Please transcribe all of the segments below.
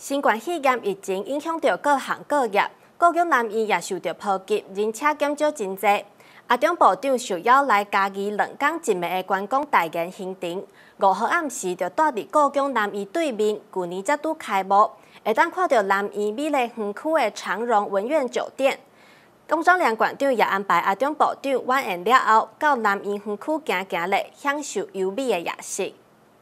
新冠肺炎疫情影响到各行各业，高雄南医也受到波及，人车减少真侪。阿中部长受邀来嘉义2天1暝的观光大研行程，5号暗时就住伫高雄南医对面，去年才拄开幕，会当看到南医美丽园区的长荣文苑酒店。工商良馆长也安排阿中部长晚宴了后，到南医园区行行咧，享受优美的夜市。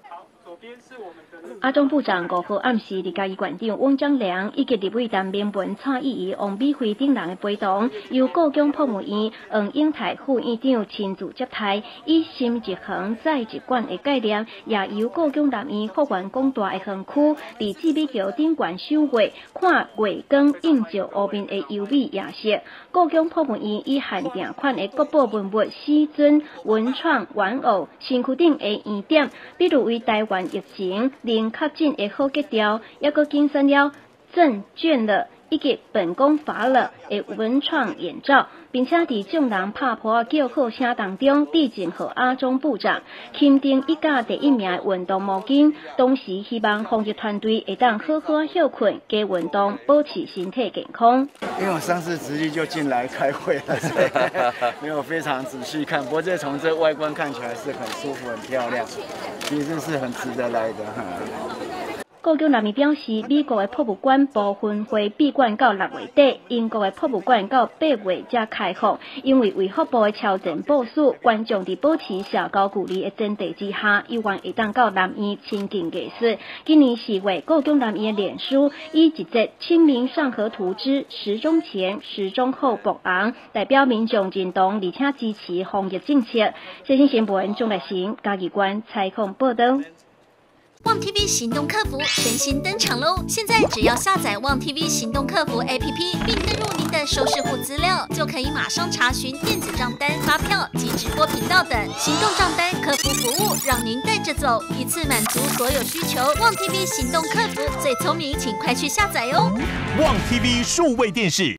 阿中部长5号暗时，伫嘉义县长翁章良以及立委陈明文、蔡意仪、王美惠等人的陪同，由高雄泡沫院黄永泰副院长亲自接待，以心一横再一馆的概念，也由高雄南医复原广大的园区，伫志美桥顶悬赏月，看月光映照湖面的优美夜色。高雄泡沫院以限定款的国宝文物狮尊、文创玩偶、身躯顶的圆点，比如为台湾疫情零确诊的好结条，也佮竞选了证券了以及本宫乏了的文创眼罩，并且伫众人拍破叫好声当中，致敬予阿中部长钦定一家第1名的运动毛巾。同时希望防疫团队会当好好休困、加运动，保持身体健康。 因为我上次直接就进来开会了，所以没有非常仔细看。不过这从这外观看起来是很舒服、很漂亮，其实是很值得来的。 高雄南医表示，美国的博物馆部分会闭馆到6月底，英国的博物馆到8月才开放。因为卫福部的超前部署，观众伫保持社交距离的前提之下，有望会当到南医亲近艺术。今年4月，高雄南医的脸书以一则《清明上河图之时钟前、时钟后博红》，代表民众认同而且支持防疫政策。最新新闻钟立行嘉义县采访报道。 旺 TV 行动客服全新登场喽！现在只要下载旺 TV 行动客服 APP， 并登入您的收视户资料，就可以马上查询电子账单、发票及直播频道等行动账单客服服务，让您带着走，一次满足所有需求。旺 TV 行动客服最聪明，请快去下载哦！ 旺 TV 数位电视。